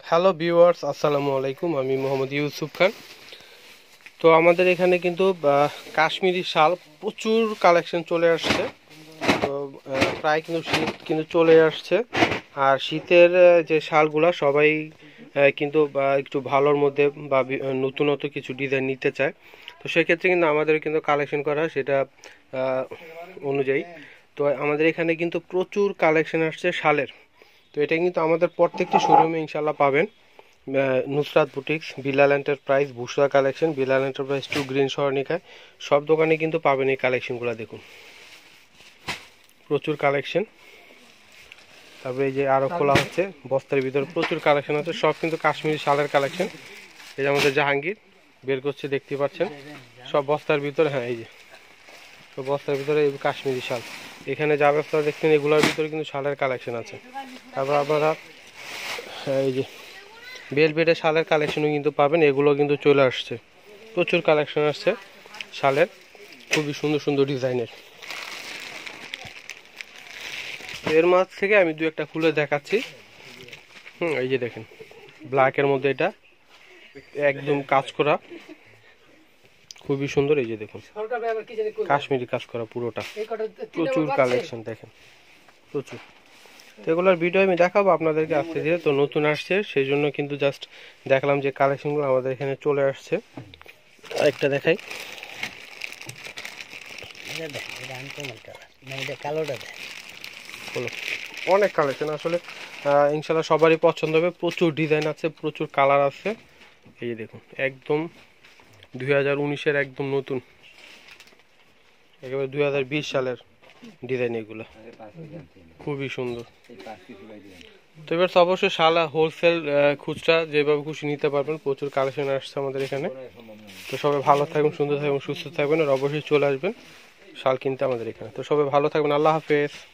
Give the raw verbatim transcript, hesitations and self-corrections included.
Hello viewers, আসসালামু আলাইকুম। আমি মোহাম্মদ ইউসুফ খান। তো আমাদের এখানে কিন্তু কাশ্মীরি শাল প্রচুর কালেকশন চলে আসছে। তো প্রায় কিন্তু শীত কিন্তু চলে আসছে, আর শীতের যে শালগুলা সবাই কিন্তু একটু ভালোর মধ্যে বা নতুনত্ব কিছু ডিজাইন নিতে চায়। তো সেক্ষেত্রে কিন্তু আমাদের কিন্তু কালেকশন করা সেটা অনুযায়ী। তো আমাদের এখানে কিন্তু প্রচুর কালেকশন আসছে শালের। তো এটা কিন্তু আমাদের প্রত্যেকটি শোরুমে ইনশাল্লাহ পাবেন। Nusrat boutiques, Bilal enterprise, Bushra collection, Bilal enterprise to green সরণিকায় সব দোকানে কিন্তু পাবেন এই কালেকশনগুলো। দেখুন প্রচুর কালেকশন। তারপরে এই যে আরো খোলা হচ্ছে, বস্তার ভিতরে প্রচুর কালেকশন আছে, সব কিন্তু কাশ্মীরি শালের কালেকশন। এই যে আমাদের জাহাঙ্গীর বের করছে, দেখতে পাচ্ছেন সব বস্তার ভিতরে। হ্যাঁ, এই যে সব বস্তার ভিতরে এই কাশ্মীরি শাল। এখানে যা ব্যবস্থা দেখছেন এগুলোর ভিতরে কিন্তু শালের কালেকশন আছে। তারপর আপনারা এই যে বেলভেটের শালের কালেকশনও কিন্তু পাবেন, এগুলো কিন্তু চলে আসছে, প্রচুর কালেকশন আসছে শালের, খুবই সুন্দর সুন্দর ডিজাইনের। এর মাঝ থেকে আমি দু একটা খুলে দেখাচ্ছি। হুম এই যে দেখেন, ব্ল্যাকের মধ্যে এটা একদম কাজ করা, খুবই সুন্দর। এই যে দেখুন কাশ্মীরি কাজ করা পুরোটা, প্রচুর কালেকশন দেখেন, প্রচুর। তো এগুলোর ভিডিও আমি দেখাবো আপনাদেরকে আজকে, যেহেতু নতুন আসছে সেই জন্য কিন্তু জাস্ট দেখলাম যে কালেকশনগুলো আমাদের এখানে চলে আসছে। একটা দেখাই, অনেক কালেকশন আসলে ইনশাল্লাহ সবারই পছন্দ হবে। প্রচুর ডিজাইন আছে, প্রচুর কালার আছে। এই যে দেখুন একদম দুই হাজার উনিশের একদম নতুন, একেবারে দুই হাজার বিশ সালের ডিজাইন, এগুলো খুবই সুন্দর। তো এবার অবশ্যই শালা হোলসেল খুচরা যেভাবে খুশি নিতে পারবেন, প্রচুর কালেকশন আসছে আমাদের এখানে। তো সবাই ভালো থাকবেন, সুন্দর থাকবেন, সুস্থ থাকবেন, আর অবশ্যই চলে আসবেন শাল কিনতে আমাদের এখানে। তো সবাই ভালো থাকবেন, আল্লাহ হাফেজ।